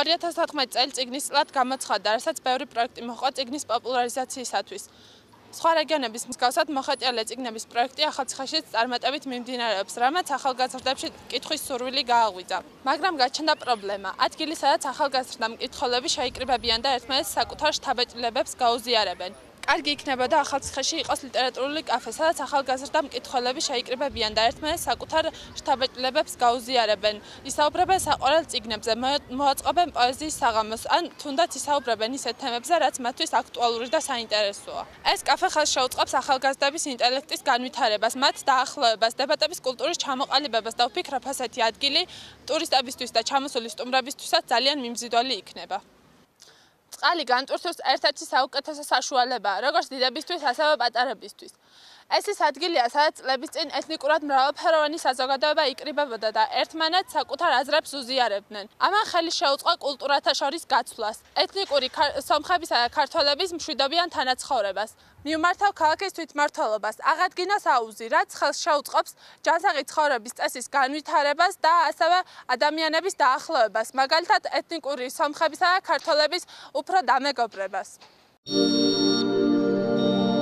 2019 წელს წიგნის წილად გამოცხადდა, რასაც ბევრი პროექტი მოჰყვა წიგნის პოპულარიზაციისათვის. სხვა რეგიონების მსგავსად მოხეტიალე წიგნების პროექტი ახალციხეშიც წარმატებით მიმდინარეობს, რამაც ახალგაზრდებში კითხვის სურვილი გააღვიძა. მაგრამ გაჩნდა პრობლემა. ადგილი, სადაც ახალგაზრდა მკითხველები შეიკრიბებიან და ერთმანეთს საკუთარ შთაბეჭდილებებს გაუზიარებენ. კარგი იქნებოდა ახალციხეში იყოს ლიტერატურული კაფე, სადაც ახალგაზრდა მკითხველები შეიკრიბებიან და ერთმანეთს საკუთარ შთაბეჭდილებებს გაუზიარებენ. ისაუბრებენ საყვარელ წიგნებზე, მოაწყობენ პოეზიის საღამოს, ან თუნდაც ისაუბრებენ ისეთ თემებზე, რაც მათთვის აქტუალური და საინტერესოა. ეს კაფე ხელს შეუწყობს ახალგაზრდების ინტელექტის განვითარებას, მათ დაახლოებას, დებატების კულტურის ჩამოყალიბებას და ვფიქრობ, ასეთი ადგილი ტურისტებისთვის და ჩამოსული სტუმრებისთვისაც ძალიან მიმზიდველი იქნება. წყალი განტვირთვის ერთ-ერთი საუკეთესო საშუალებაა, როგორც დიდებისთვის, ასევე პატარებისთვის. ეს ის ადგილია, სადაც წლების წინ ეთნიკურად მრავალფეროვანი საზოგადოება იკრიბებოდა და ერთმანეთს საკუთარ აზრებს უზიარებდნენ. ამან ხელი შეუწყო კულტურათა შორის გაცვლას, ეთნიკური სომხებისა და ქართველების მშვიდობიან თანაცხოვრებას. მიუმართავ ქალაქის თვითმმართველობას, აღადგინოს აუზი, რაც ხელს შეუწყობს ჯანსაღი ცხოვრების წესის განვითარებას და ასევე ადამიანების დაახლოებას, მაგალითად ეთნიკური სომხებისა და ქართველების უფრო დამეგობრებას.